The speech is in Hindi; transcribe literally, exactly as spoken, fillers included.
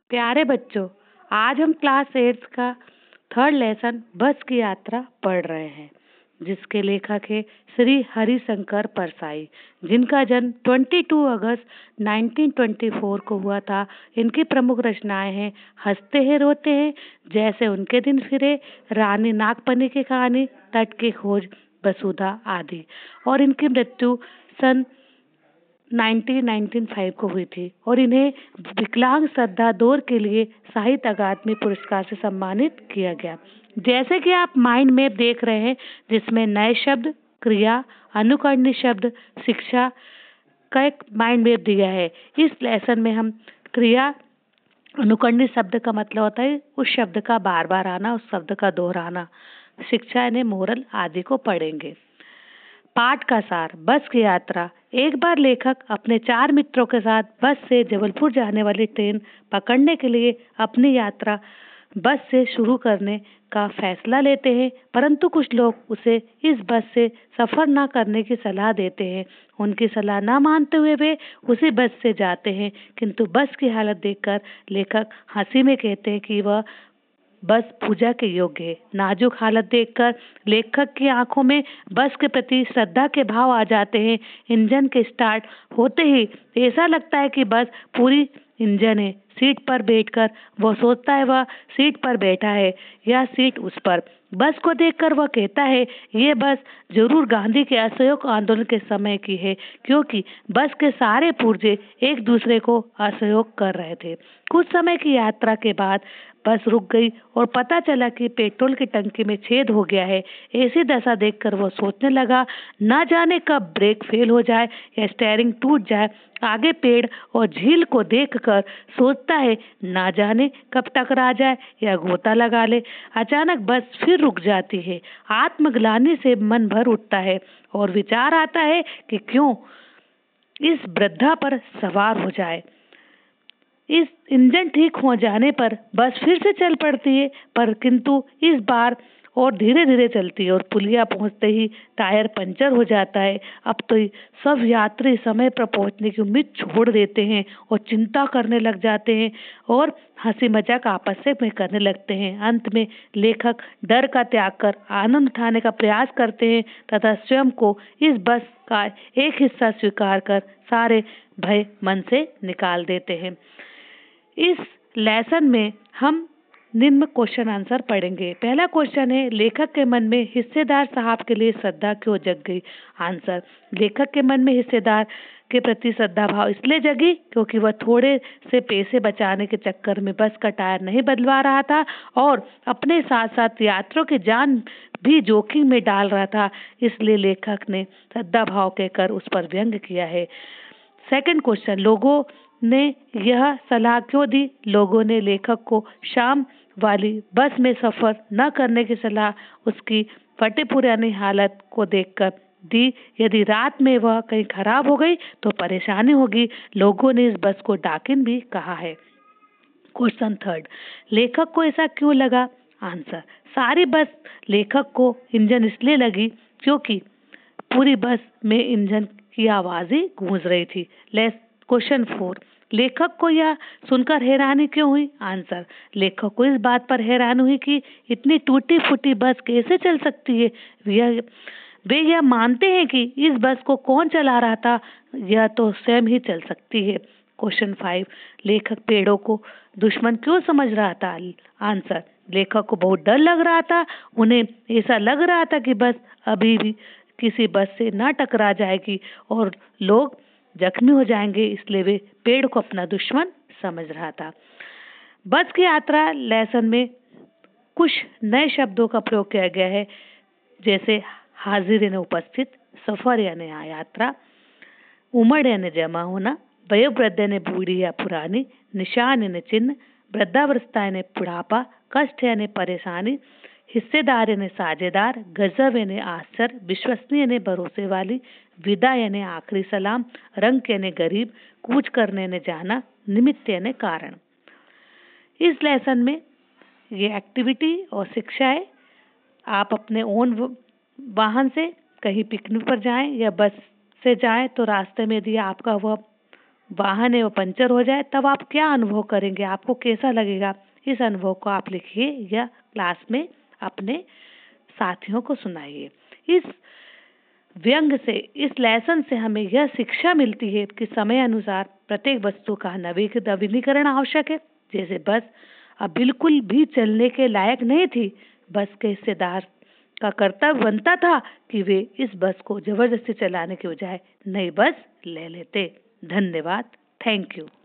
प्यारे बच्चों, आज हम क्लास एट्थ का थर्ड लेसन बस की यात्रा पढ़ रहे हैं, जिसके लेखक हैं श्री हरिशंकर परसाई, जिनका जन्म बाईस अगस्त उन्नीस सौ चौबीस को हुआ था। इनकी प्रमुख रचनाएं हैं हंसते हैं रोते हैं, जैसे उनके दिन फिरे, रानी नागपनी की कहानी, तट की खोज, वसुधा आदि। और इनकी मृत्यु सन उन्नीस सौ पचानवे को हुई थी और इन्हें विकलांग श्रद्धा दौर के लिए साहित्य अकादमी पुरस्कार से सम्मानित किया गया। जैसे कि आप माइंड मैप देख रहे हैं, जिसमें नए शब्द, क्रिया, अनुकरणीय शब्द, शिक्षा का एक माइंड मैप दिया है। इस लेसन में हम क्रिया, अनुकरणीय शब्द का मतलब होता है उस शब्द का बार बार आना, उस शब्द का दोहराना। शिक्षा यानी मोरल आदि को पढ़ेंगे। पाठ का सार, बस की यात्रा। एक बार लेखक अपने चार मित्रों के साथ बस से जबलपुर जाने वाली ट्रेन पकड़ने के लिए अपनी यात्रा बस से शुरू करने का फैसला लेते हैं, परंतु कुछ लोग उसे इस बस से सफर न करने की सलाह देते हैं। उनकी सलाह न मानते हुए वे उसी बस से जाते हैं, किंतु बस की हालत देखकर लेखक हंसी में कहते हैं कि वह बस पूजा के योग्य है। नाजुक हालत देखकर लेखक की आंखों में बस के प्रति श्रद्धा के भाव आ जाते हैं। इंजन के स्टार्ट होते ही ऐसा लगता है कि बस पूरी इंजन है। सीट पर बैठकर वह सोचता है वह सीट पर बैठा है या सीट उस पर। बस को देखकर वह कहता है ये बस जरूर गांधी के असहयोग आंदोलन के समय की है, क्योंकि बस के सारे पुर्जे एक दूसरे को असहयोग कर रहे थे। कुछ समय की यात्रा के बाद बस रुक गई और पता चला कि पेट्रोल की टंकी में छेद हो गया है। ऐसी दशा देखकर वो सोचने लगा, न जाने कब ब्रेक फेल हो जाए या स्टीयरिंग टूट जाए। आगे पेड़ और झील को देखकर सोचता है न जाने कब टकरा जाए या गोता लगा ले। अचानक बस फिर रुक जाती है। आत्मग्लानि से मन भर उठता है और विचार आता है कि क्यों इस वृद्धा पर सवार हो जाए। इस इंजन ठीक हो जाने पर बस फिर से चल पड़ती है, पर किंतु इस बार और धीरे धीरे चलती है और पुलिया पहुंचते ही टायर पंचर हो जाता है। अब तो सब यात्री समय पर पहुंचने की उम्मीद छोड़ देते हैं और चिंता करने लग जाते हैं और हंसी मजाक आपस से में करने लगते हैं। अंत में लेखक डर का त्याग कर आनंद उठाने का प्रयास करते हैं तथा स्वयं को इस बस का एक हिस्सा स्वीकार कर सारे भय मन से निकाल देते हैं। इस लेसन में हम निम्न क्वेश्चन आंसर पढ़ेंगे। पहला क्वेश्चन है, लेखक के मन में हिस्सेदार साहब के लिए श्रद्धा क्यों जग गई? आंसर, लेखक के मन में हिस्सेदार के प्रति श्रद्धा भाव इसलिए जगी क्योंकि वह थोड़े से पैसे बचाने के चक्कर में बस का टायर नहीं बदलवा रहा था और अपने साथ साथ यात्रियों की जान भी जोखिम में डाल रहा था। इसलिए लेखक ने श्रद्धा भाव कहकर उस पर व्यंग किया है। सेकंड क्वेश्चन, लोगों ने यह सलाह क्यों दी? लोगों ने लेखक को शाम वाली बस में सफर न करने की सलाह उसकी फटे पुरानी हालत को देखकर दी। यदि रात में वह कहीं खराब हो गई तो परेशानी होगी। लोगों ने इस बस को डाकिन भी कहा है। क्वेश्चन थर्ड, लेखक को ऐसा क्यों लगा? आंसर, सारी बस लेखक को इंजन इसलिए लगी क्योंकि पूरी बस में इंजन की आवाजें गूंज रही थी। लेस क्वेश्चन फोर, लेखक को यह सुनकर हैरानी क्यों हुई? आंसर, लेखक को इस बात पर हैरानी हुई कि इतनी टूटी फूटी बस कैसे चल सकती है। यह वे यह मानते हैं कि इस बस को कौन चला रहा था, यह तो स्वयं ही चल सकती है। क्वेश्चन फाइव, लेखक पेड़ों को दुश्मन क्यों समझ रहा था? आंसर, लेखक को बहुत डर लग रहा था। उन्हें ऐसा लग रहा था कि बस अभी भी किसी बस से न टकरा जाएगी और लोग जख्मी हो जाएंगे, इसलिए वे पेड़ को अपना दुश्मन समझ रहा था। बस की यात्रा लेसन में कुछ नए शब्दों का प्रयोग किया गया है, जैसे हाजिर यानी उपस्थित, सफर यानी यात्रा, उमड़ यानी जमा होना, वयोवृद्ध यानी बूढ़ी या पुरानी, निशान यानी चिन्ह, वृद्धावस्था यानी बुढ़ापा, कष्ट यानी परेशानी, हिस्सेदार यानी साझेदार, गजब यानी आश्चर्य, विश्वसनीय यानी भरोसे वाली, विदा यानी आखिरी सलाम, रंग यानी गरीब, कूच करने यानी जाना, निमित्त यानी कारण। इस लेसन में ये एक्टिविटी और शिक्षा है। आप अपने ओन वाहन से कहीं पिकनिक पर जाएं या बस से जाएं तो रास्ते में यदि आपका वह वाहन है वो पंचर हो जाए तब आप क्या अनुभव करेंगे, आपको कैसा लगेगा? इस अनुभव को आप लिखिए या क्लास में अपने साथियों को सुनाइए। इस व्यंग से, इस लेसन से हमें यह शिक्षा मिलती है कि समय अनुसार प्रत्येक वस्तु का नवीनीकरण आवश्यक है। जैसे बस अब बिल्कुल भी चलने के लायक नहीं थी, बस के हिस्सेदार का कर्तव्य बनता था कि वे इस बस को जबरदस्ती चलाने के बजाय नई बस ले लेते। धन्यवाद। Thank you.